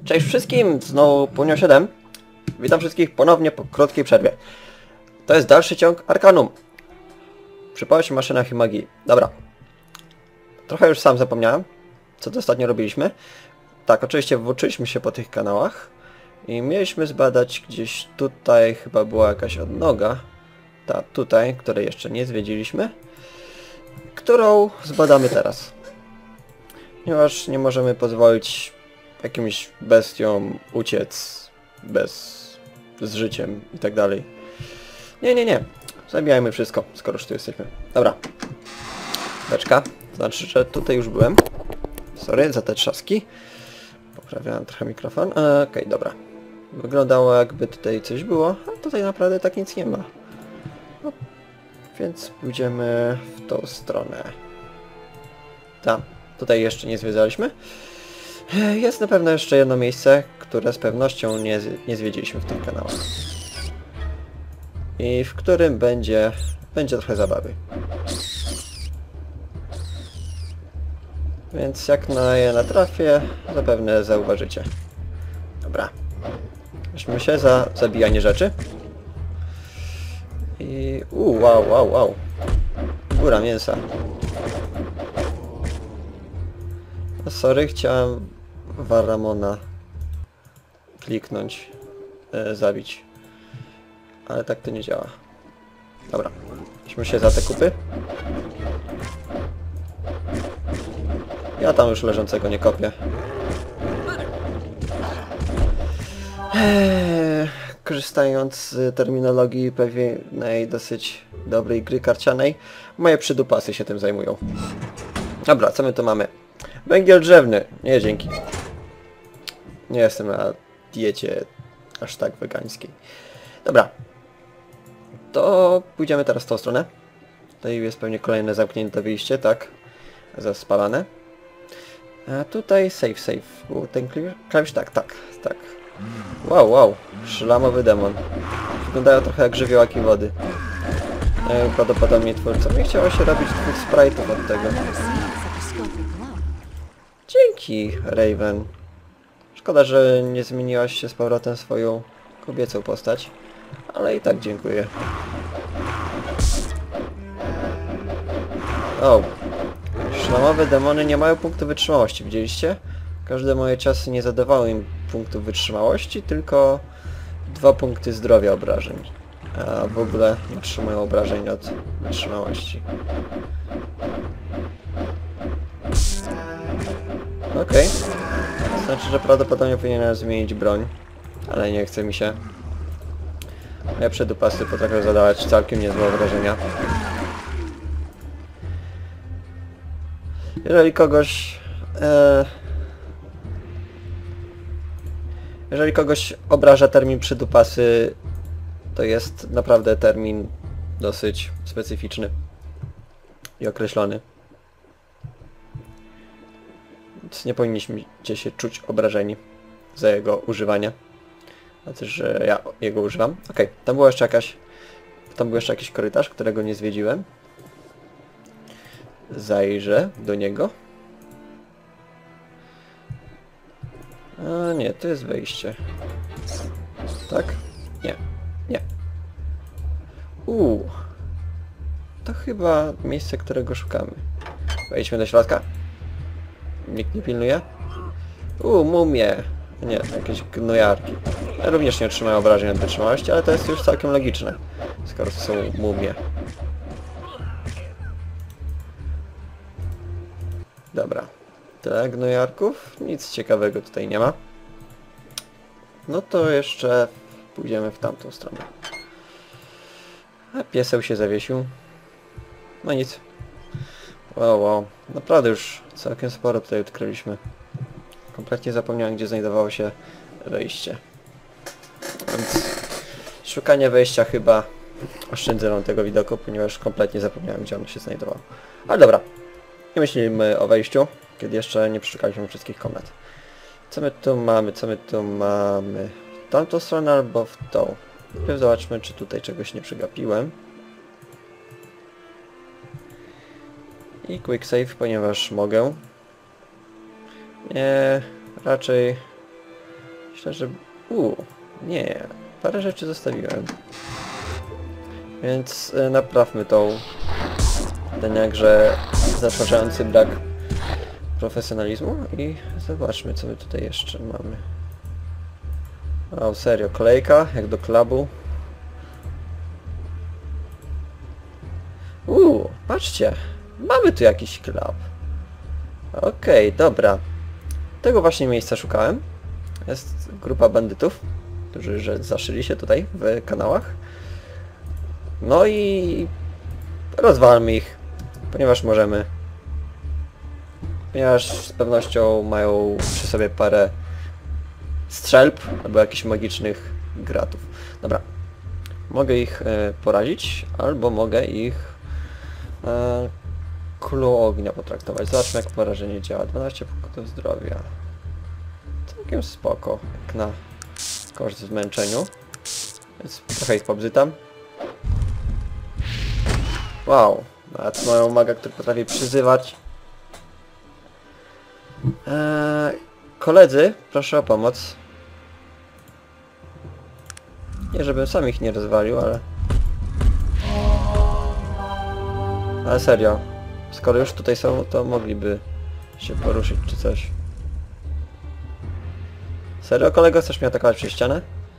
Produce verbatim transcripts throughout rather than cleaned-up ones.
Cześć wszystkim, znowu Punio siedem. Witam wszystkich ponownie po krótkiej przerwie. To jest dalszy ciąg Arcanum. Przypowieść o maszynach i magii. Dobra. Trochę już sam zapomniałem, co to ostatnio robiliśmy. Tak, oczywiście włóczyliśmy się po tych kanałach i mieliśmy zbadać gdzieś tutaj, chyba była jakaś odnoga. Ta tutaj, której jeszcze nie zwiedziliśmy. Którą zbadamy teraz. Ponieważ nie możemy pozwolić jakimś bestiom uciec bez... z życiem i tak dalej. Nie, nie, nie. Zabijajmy wszystko, skoro już tu jesteśmy. Dobra. Beczka. To znaczy, że tutaj już byłem. Sorry za te trzaski. Poprawiałem trochę mikrofon. Okej, okay, dobra. Wyglądało jakby tutaj coś było, a tutaj naprawdę tak nic nie ma. No, więc pójdziemy w tą stronę. Tam. Tutaj jeszcze nie zwiedzaliśmy. Jest na pewno jeszcze jedno miejsce, które z pewnością nie, nie zwiedziliśmy w tych kanałach. I w którym będzie, będzie trochę zabawy. Więc jak na je natrafię, zapewne zauważycie. Dobra. Weźmy się za zabijanie rzeczy. I... Uuu, wow, wow, wow. Góra mięsa. No sorry, chciałem Waramona kliknąć, e, zabić. Ale tak to nie działa. Dobra. Weźmy się za te kupy. Ja tam już leżącego nie kopię. Eee, korzystając z terminologii pewnej dosyć dobrej gry karcianej, moje przydupasy się tym zajmują. Dobra, co my tu mamy? Węgiel drzewny. Nie, dzięki. Nie jestem na diecie aż tak wegańskiej. Dobra. To pójdziemy teraz w tą stronę. Tutaj jest pewnie kolejne zamknięte wyjście, tak? Zaspalane. A tutaj save, save. Był ten klawisz? Tak, tak, tak. Wow, wow. Szlamowy demon. Wyglądają trochę jak żywiołaki wody. Prawdopodobnie twórcom nie chciało się robić dwóch sprite'ów od tego. Dzięki, Raven. Szkoda, że nie zmieniłaś się z powrotem swoją kobiecą postać. Ale i tak dziękuję. O. Szlamowe demony nie mają punktu wytrzymałości, widzieliście? Każde moje ciosy nie zadawały im punktów wytrzymałości, tylko dwa punkty zdrowia obrażeń. A w ogóle nie trzymają obrażeń od wytrzymałości. Okej. Okay. Znaczy, że prawdopodobnie powinienem zmienić broń. Ale nie chce mi się. Moje przedupasy potrafią zadawać całkiem niezłe obrażenia. Jeżeli kogoś... E, jeżeli kogoś obraża termin przydupasy, to jest naprawdę termin dosyć specyficzny i określony. Więc nie powinniśmy się czuć obrażeni za jego używanie. Znaczy, że ja jego używam. Okej, okay, tam była jeszcze jakaś... Tam był jeszcze jakiś korytarz, którego nie zwiedziłem. Zajrzę do niego. A nie, to jest wejście. Tak? Nie. Nie. Uuu. To chyba miejsce, którego szukamy. Wejdźmy do środka. Nikt nie pilnuje? Uuu, mumie. Nie, jakieś gnojarki. Również nie otrzymają obrażeń od wytrzymałości, ale to jest już całkiem logiczne, skoro to są mumie. Dobra. Tyle gnojarków. Nic ciekawego tutaj nie ma. No to jeszcze pójdziemy w tamtą stronę. A pieseł się zawiesił. No nic. Wow, wow. Naprawdę już całkiem sporo tutaj odkryliśmy. Kompletnie zapomniałem, gdzie znajdowało się wejście. Więc szukanie wejścia chyba oszczędzę nam tego widoku, ponieważ kompletnie zapomniałem, gdzie ono się znajdowało. Ale dobra. Nie myślimy o wejściu, kiedy jeszcze nie przeszukaliśmy wszystkich komnat. Co my tu mamy? Co my tu mamy? W tamtą stronę albo w tą? Najpierw zobaczmy, czy tutaj czegoś nie przegapiłem. I quick save, ponieważ mogę. Nie, raczej Myślę, że... Uuu, nie. Parę rzeczy zostawiłem. Więc y, naprawmy tą... ten jakże zatrważający brak profesjonalizmu i zobaczmy, co my tutaj jeszcze mamy. O, serio, kolejka, jak do klubu. Uuu, patrzcie, mamy tu jakiś klub. Okej, okay, dobra. Tego właśnie miejsca szukałem. Jest grupa bandytów, którzy że zaszyli się tutaj w kanałach. No i rozwalmy ich, ponieważ możemy. Ponieważ z pewnością mają przy sobie parę strzelb albo jakichś magicznych gratów. Dobra. Mogę ich e, porazić, albo mogę ich e, kulą ognia potraktować. Zobaczmy, jak porażenie działa. dwanaście punktów zdrowia. Całkiem spoko, jak na koszt w zmęczeniu. Więc trochę ich pobzytam. Wow, nawet moją maga, który potrafi przyzywać. Eee, koledzy, proszę o pomoc. Nie, żebym sam ich nie rozwalił, ale... Ale serio, skoro już tutaj są, to mogliby się poruszyć czy coś. Serio, kolego? Chcesz mnie atakować przez ścianę?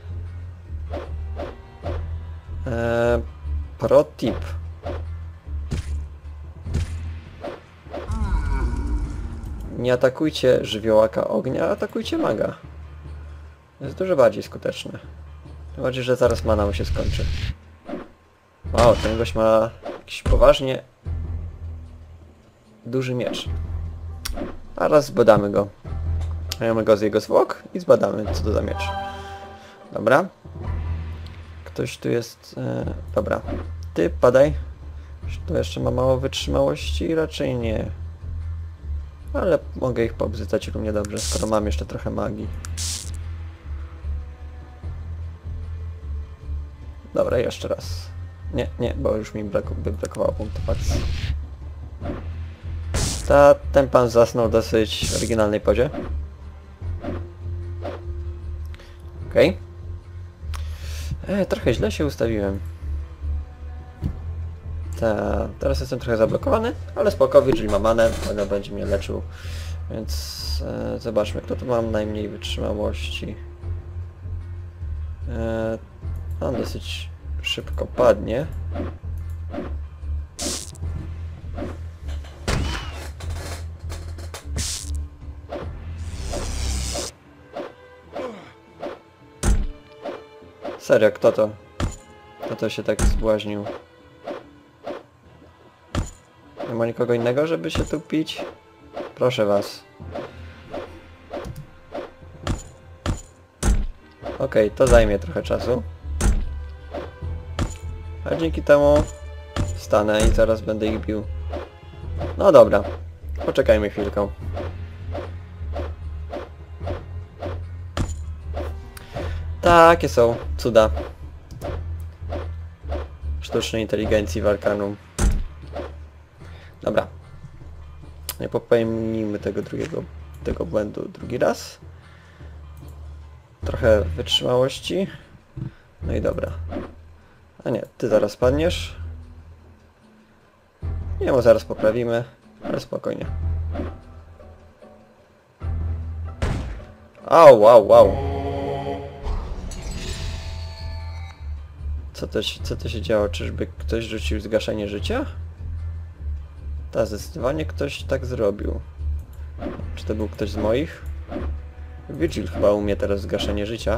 Eee, pro tip. Nie atakujcie żywiołaka ognia, atakujcie maga. Jest dużo bardziej skuteczne. Tym bardziej, że zaraz mana mu się skończy. Wow, ten gość ma jakiś poważnie duży miecz. A raz zbadamy go. Mamy go z jego zwłok i zbadamy, co to za miecz. Dobra. Ktoś tu jest... E, dobra. Ty padaj. Tu jeszcze ma mało wytrzymałości? Raczej nie. Ale mogę ich pobzytać równie dobrze, skoro mam jeszcze trochę magii. Dobra, jeszcze raz. Nie, nie, bo już mi brak by brakowało punktów akcji. Ta, ten pan zasnął dosyć w oryginalnej pozie. Okej. Okay. E, trochę źle się ustawiłem. Ta, teraz jestem trochę zablokowany, ale spoko, Virgil ma manę, on będzie mnie leczył. Więc e, zobaczmy, kto tu ma najmniej wytrzymałości. E, on dosyć szybko padnie. Serio, kto to? Kto to się tak zbłaźnił? Nie ma nikogo innego, żeby się tu pić? Proszę was. Okej, okay, to zajmie trochę czasu. A dzięki temu stanę i zaraz będę ich bił. No dobra. Poczekajmy chwilkę. Takie są cuda sztucznej inteligencji w Arkanum. Dobra. Nie popełnijmy tego drugiego tego błędu drugi raz. Trochę wytrzymałości. No i dobra. A nie, ty zaraz padniesz. Nie, bo zaraz poprawimy, ale spokojnie. Au, wow, wow. Co to, się, co to się działo? Czyżby ktoś rzucił zgaszenie życia? Tak, zdecydowanie ktoś tak zrobił. Czy to był ktoś z moich? Virgil chyba umie teraz zgaszenie życia.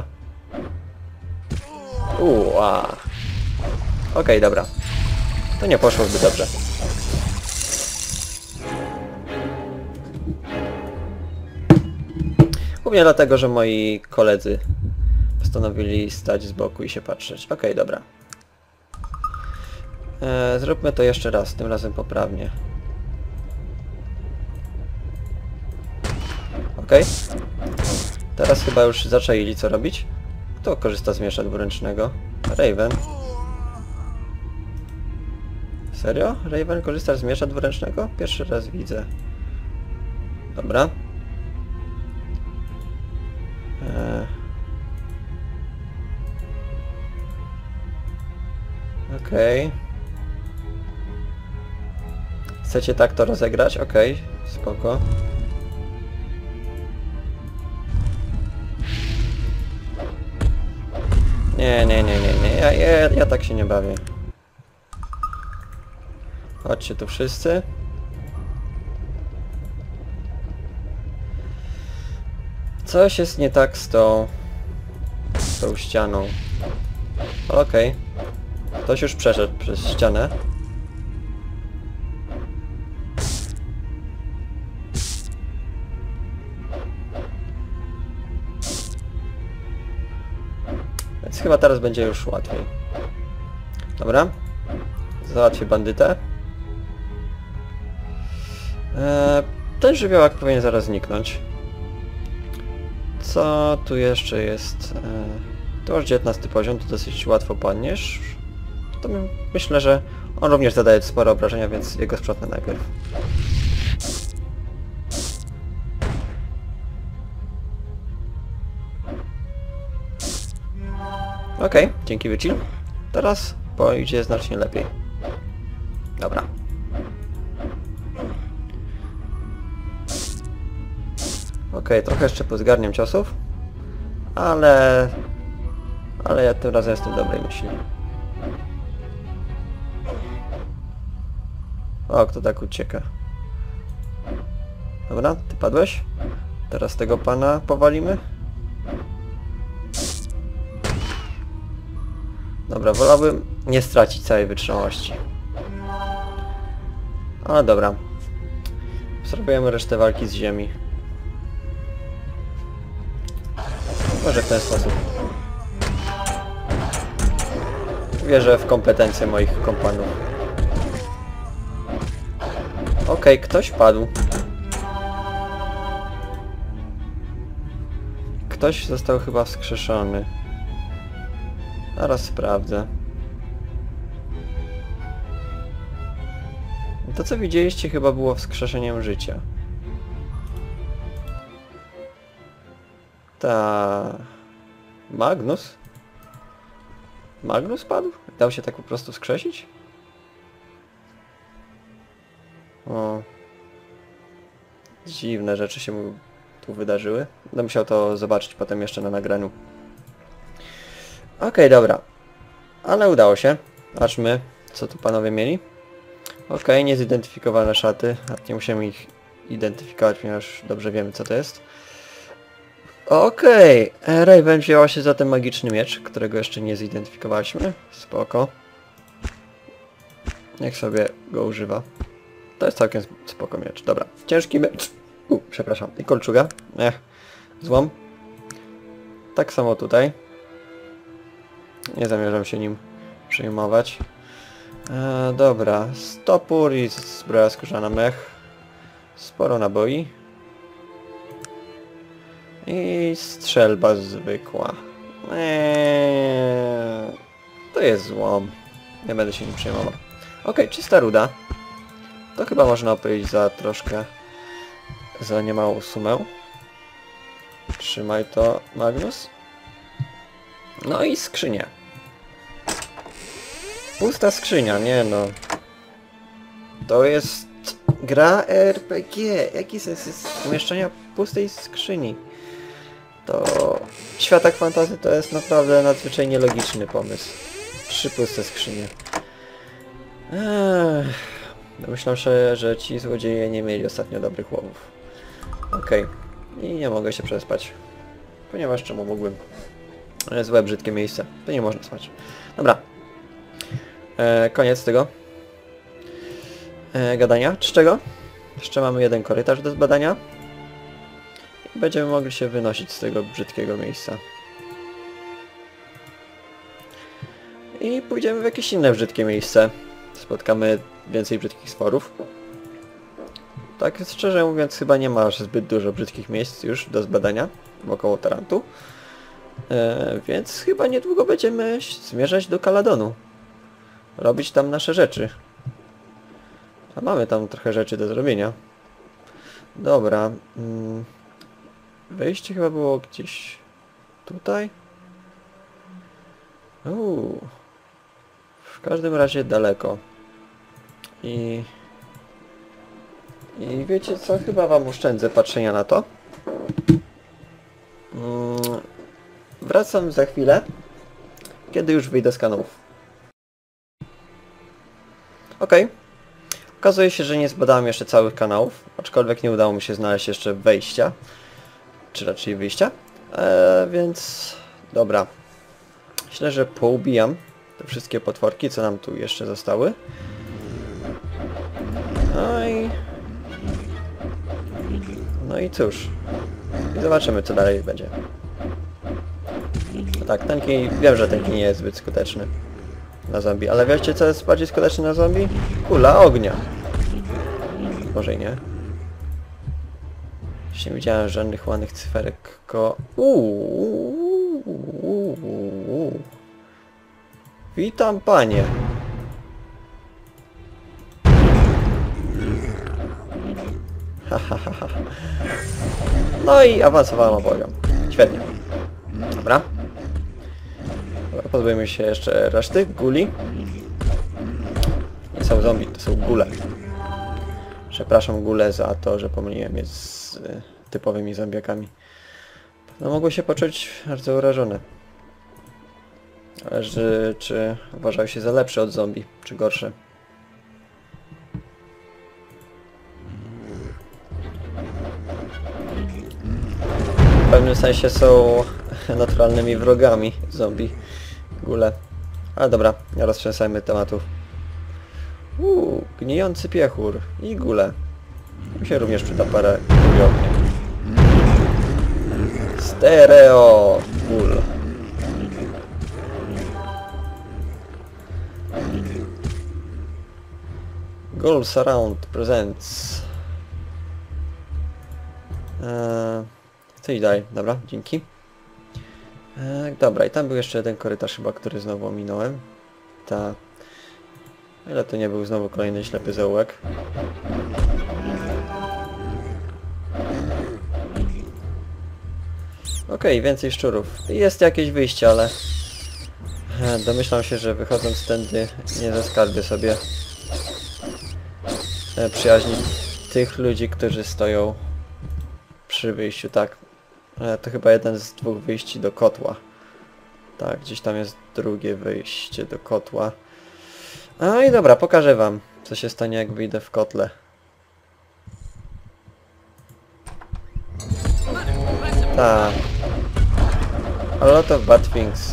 Uuu, a. Okej, okay, dobra. To nie poszło zbyt dobrze. Głównie dlatego, że moi koledzy postanowili stać z boku i się patrzeć. Okej, okay, dobra. E, zróbmy to jeszcze raz, tym razem poprawnie. Okej. Okay. Teraz chyba już zaczaili co robić. Kto korzysta z miecza dwuręcznego? Raven. Serio? Raven, korzystasz z miecza dwuręcznego? Pierwszy raz widzę. Dobra. Eee, Okej. Okay. Chcecie tak to rozegrać? Okej, okay. Spoko. Nie, nie, nie, nie, nie. Ja, ja, ja tak się nie bawię. Chodźcie tu wszyscy. Coś jest nie tak z tą... z tą ścianą. Okej. Okay. Ktoś już przeszedł przez ścianę. Więc chyba teraz będzie już łatwiej. Dobra. Załatwię bandytę. Eee, ten żywiołak powinien zaraz zniknąć. Co tu jeszcze jest? Eee, to już dziewiętnasty poziom, to dosyć łatwo padniesz. To my, myślę, że on również zadaje spore obrażenia, więc jego sprzątnę najpierw. Okej, okay, dzięki Wycil. Teraz pójdzie znacznie lepiej. Dobra. Okej, okay, trochę jeszcze pozgarniam ciosów. Ale... Ale ja tym razem jestem dobrej myśli. O, kto tak ucieka? Dobra, ty padłeś. Teraz tego pana powalimy. Dobra, wolałbym nie stracić całej wytrzymałości. Ale dobra. Spróbujemy resztę walki z ziemi. Może w ten sposób. Wierzę w kompetencje moich kompanów. Okej, okay, ktoś padł. Ktoś został chyba wskrzeszony. Zaraz sprawdzę. To co widzieliście chyba było wskrzeszeniem życia. Ta... Magnus? Magnus padł? Dał się tak po prostu wskrzesić? O. Dziwne rzeczy się mu tu wydarzyły. Będę musiał to zobaczyć potem jeszcze na nagraniu. Okej, okay, dobra. Ale udało się. Zobaczmy, co tu panowie mieli. Okej, okay, niezidentyfikowane szaty. Nie musimy ich identyfikować, ponieważ dobrze wiemy, co to jest. Okej, okay. Raven wzięła się za ten magiczny miecz, którego jeszcze nie zidentyfikowaliśmy. Spoko. Niech sobie go używa. To jest całkiem spoko miecz. Dobra, ciężki miecz. U, przepraszam. I kolczuga. Ech, złom. Tak samo tutaj. Nie zamierzam się nim przejmować. E, dobra, stopór i zbroja skórzana mech. Sporo naboi. I strzelba zwykła. Eee, to jest złom. Nie będę się nim przejmował. Okej, okay, czysta ruda. To chyba można opowiedzieć za troszkę... za niemałą sumę. Trzymaj to, Magnus. No i skrzynia. Pusta skrzynia, nie no. To jest gra R P G. Jaki sens jest umieszczenia pustej skrzyni? To w światach fantasy to jest naprawdę nadzwyczajnie logiczny pomysł. Trzy puste skrzynie. Ech, domyślam się, że ci złodzieje nie mieli ostatnio dobrych łowów. Okej. Okay. I nie mogę się przespać. Ponieważ czemu mógłbym? Złe, brzydkie miejsce. To nie można spać. Dobra. E, koniec tego e, gadania. Czczego? Jeszcze mamy jeden korytarz do zbadania. I będziemy mogli się wynosić z tego brzydkiego miejsca. I pójdziemy w jakieś inne brzydkie miejsce. Spotkamy więcej brzydkich stworów. Tak szczerze mówiąc chyba nie ma zbyt dużo brzydkich miejsc już do zbadania wokoło Tarantu. E, więc chyba niedługo będziemy zmierzać do Caladonu. Robić tam nasze rzeczy. A mamy tam trochę rzeczy do zrobienia. Dobra. Mm. Wejście chyba było gdzieś tutaj. Uuu. W każdym razie daleko. I... I wiecie co? Chyba wam oszczędzę patrzenia na to. Mm, wracam za chwilę, kiedy już wyjdę z kanałów. Okej. Okay. Okazuje się, że nie zbadałem jeszcze całych kanałów, aczkolwiek nie udało mi się znaleźć jeszcze wejścia. Czy raczej wyjścia. Eee, więc... Dobra. Myślę, że poubijam te wszystkie potworki, co nam tu jeszcze zostały. No i... No i cóż. I zobaczymy, co dalej będzie. No tak, ten kij... Wiem, że ten kij nie jest zbyt skuteczny na zombie, ale wiecie, co jest bardziej skuteczne na zombie? Kula ognia. Może i nie. Już nie widziałem żadnych ładnych cyferek, ko... Uuu. Witam, panie. No i awansowałem o poziom. Świetnie. Dobra. Dobra, pozbędziemy się jeszcze reszty guli. Nie są zombie, to są gule. Przepraszam gule za to, że pomyliłem je z y, typowymi zombiakami. No mogły się poczuć bardzo urażone. Ale że, czy uważały się za lepsze od zombie, czy gorsze? W pewnym sensie są naturalnymi wrogami zombie, gule. Ale dobra, nie roztrzęsajmy tematów. Uuu, gnijący piechur i gule. Mi się również przyda parę guli ognia. Stereo gul. Ghoul Surround Presents. Eee, co i dalej, dobra, dzięki. Eee, dobra, i tam był jeszcze jeden korytarz chyba, który znowu ominąłem. Ta... Ile to nie był znowu kolejny ślepy zaułek. Okej, okay, więcej szczurów. Jest jakieś wyjście, ale... Eee, domyślam się, że wychodząc tędy nie zaskarbię sobie e, przyjaźni tych ludzi, którzy stoją przy wyjściu, tak. E, to chyba jeden z dwóch wyjści do kotła. Tak, gdzieś tam jest drugie wyjście do kotła. A i dobra, pokażę wam, co się stanie, jak wyjdę w kotle. Tak. A lot of bad things.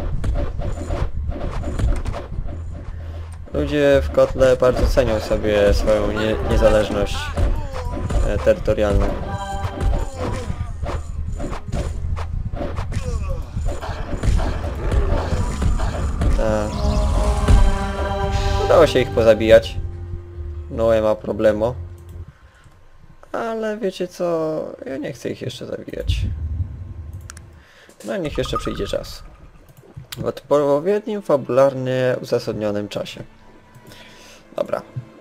Ludzie w kotle bardzo cenią sobie swoją nie niezależność e, terytorialną. Tak. Udało się ich pozabijać. No nie ma problemu. Ale wiecie co? Ja nie chcę ich jeszcze zabijać. No niech jeszcze przyjdzie czas. W odpowiednim, fabularnie uzasadnionym czasie. Dobra.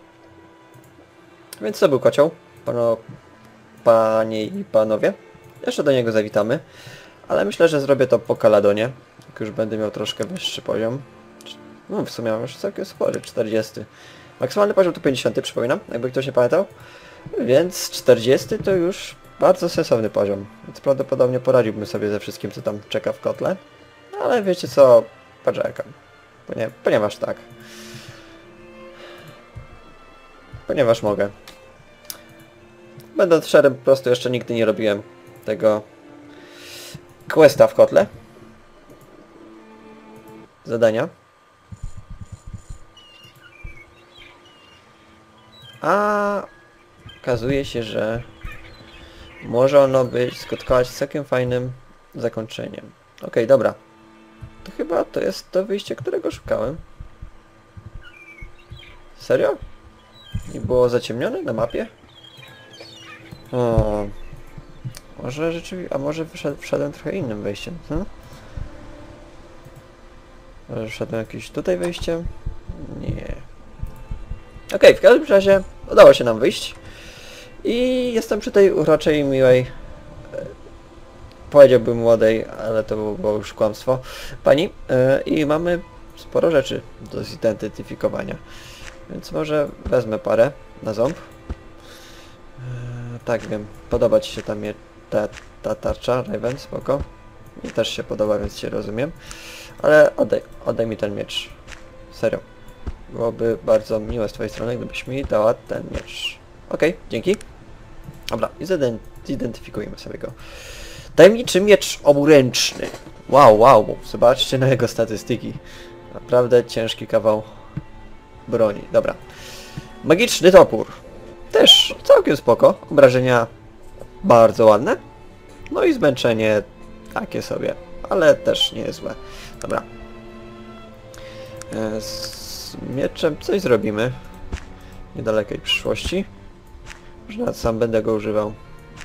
Więc to był kocioł. Pano, panie i panowie. Jeszcze do niego zawitamy. Ale myślę, że zrobię to po Kaladonie. Jak już będę miał troszkę wyższy poziom. No w sumie mam już całkiem spory, czterdziesty. Maksymalny poziom to pięćdziesiąty, przypominam, jakby ktoś nie pamiętał. Więc czterdziesty to już bardzo sensowny poziom. Więc prawdopodobnie poradziłbym sobie ze wszystkim, co tam czeka w kotle. Ale wiecie co, poczekam. Ponie ponieważ tak. Ponieważ mogę. Będąc szczerym, po prostu jeszcze nigdy nie robiłem tego questa w kotle. Zadania. A okazuje się, że może ono być skutkować całkiem fajnym zakończeniem. Okej, okay, dobra. To chyba to jest to wyjście, którego szukałem. Serio? Nie było zaciemnione na mapie? O, może rzeczywiście... A może wyszedł, wszedłem trochę innym wejściem, hmm? Może wszedłem jakimś tutaj wejściem? Nie. Okej, okay, w każdym razie udało się nam wyjść. I jestem przy tej uroczej, miłej... Powiedziałbym młodej, ale to było już kłamstwo. Pani. Yy, I mamy sporo rzeczy do zidentyfikowania. Więc może wezmę parę na ząb. Eee, tak, wiem. Podoba Ci się ta, mie ta, ta tarcza, Raven, spoko. Mi też się podoba, więc Cię rozumiem. Ale oddaj, oddaj mi ten miecz. Serio. Byłoby bardzo miłe z Twojej strony, gdybyś mi dała ten miecz. Okej, okay, dzięki. Dobra, i zidentyfikujemy sobie go. Tajemniczy miecz oburęczny. Wow, wow, zobaczcie na jego statystyki. Naprawdę ciężki kawał broni. Dobra. Magiczny topór. Też całkiem spoko. Obrażenia bardzo ładne. No i zmęczenie takie sobie, ale też nie jest złe. Dobra. Z mieczem coś zrobimy w niedalekiej przyszłości. Może nawet sam będę go używał.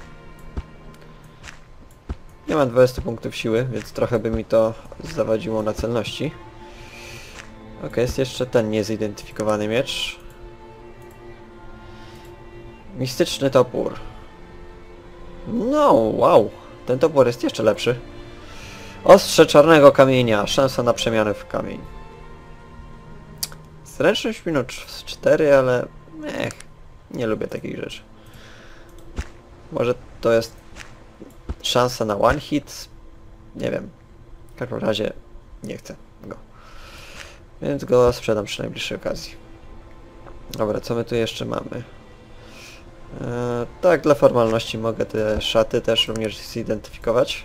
Nie mam dwudziestu punktów siły, więc trochę by mi to zawadziło na celności. Ok, jest jeszcze ten niezidentyfikowany miecz. Mistyczny topór. No, wow. Ten topór jest jeszcze lepszy. Ostrze czarnego kamienia. Szansa na przemianę w kamień. Zręczność minut cztery, ale... Ech, nie lubię takich rzeczy. Może to jest szansa na one hit? Nie wiem. W każdym razie nie chcę go. Więc go sprzedam przy najbliższej okazji. Dobra, co my tu jeszcze mamy? Eee, tak, dla formalności mogę te szaty też również zidentyfikować.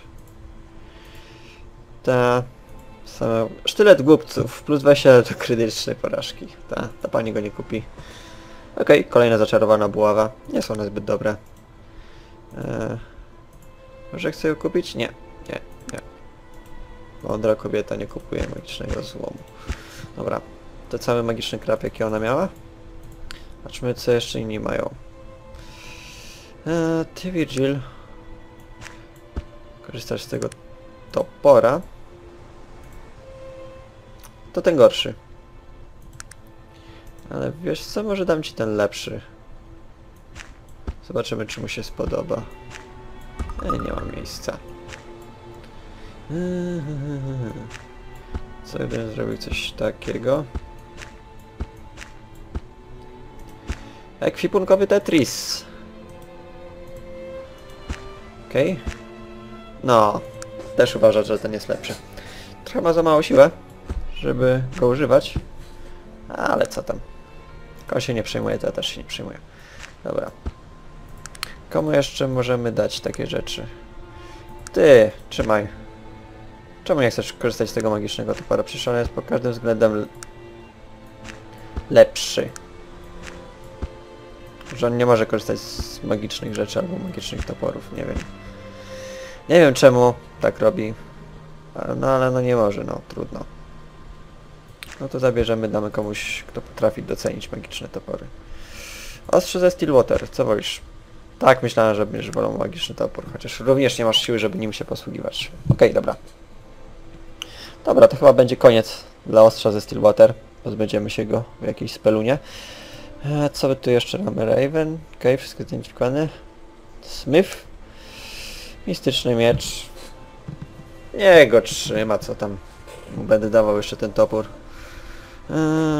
Ta... Same... Sztylet głupców, plus dwadzieścia do krytycznej porażki. Ta, ta pani go nie kupi. Okej, okay, kolejna zaczarowana buława. Nie są one zbyt dobre. Eee, może chcę ją kupić? Nie, nie, nie. Mądra kobieta nie kupuje magicznego złomu. Dobra, to cały magiczny krab, jaki ona miała. Zobaczmy, co jeszcze inni mają. Eee, ty, Virgil. Korzystasz z tego topora. To ten gorszy. Ale wiesz co, może dam Ci ten lepszy. Zobaczymy, czy mu się spodoba. Ej, nie ma miejsca. Co gdybym zrobił coś takiego? Ekwipunkowy Tetris. Okej. Okay. No, też uważam, że ten jest lepszy. Trochę ma za mało siłę, żeby go używać. Ale co tam? Kogo się nie przejmuje, to ja też się nie przejmuję. Dobra. Komu jeszcze możemy dać takie rzeczy? Ty, trzymaj. Czemu nie chcesz korzystać z tego magicznego topora? Przecież on jest pod każdym względem lepszy. Że on nie może korzystać z magicznych rzeczy albo magicznych toporów, nie wiem. Nie wiem czemu tak robi. No ale no nie może, no trudno. No to zabierzemy, damy komuś, kto potrafi docenić magiczne topory. Ostrze ze Stillwater, co wolisz? Tak, myślałem, że będziesz wolał magiczny topór, chociaż również nie masz siły, żeby nim się posługiwać. Okej, okay, dobra. Dobra, to chyba będzie koniec dla ostrza ze Stillwater. Pozbędziemy się go w jakiejś spelunie. E, co my tu jeszcze mamy? Raven, okej, okay, wszystko zidentyfikowane. Smith. Mistyczny miecz. Nie go trzyma, co tam. Będę dawał jeszcze ten topór. Eee,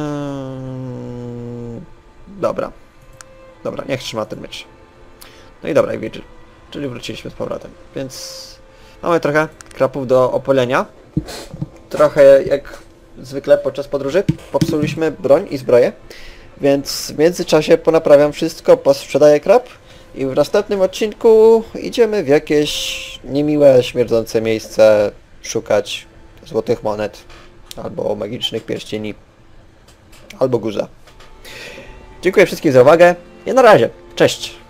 dobra. Dobra, niech trzyma ten miecz. No i dobra, Virgil. Czyli wróciliśmy z powrotem. Więc mamy trochę krapów do opalenia. Trochę jak zwykle podczas podróży popsuliśmy broń i zbroję. Więc w międzyczasie ponaprawiam wszystko, posprzedaję krab. I w następnym odcinku idziemy w jakieś niemiłe, śmierdzące miejsce szukać złotych monet, albo magicznych pierścieni, albo guza. Dziękuję wszystkim za uwagę i na razie. Cześć!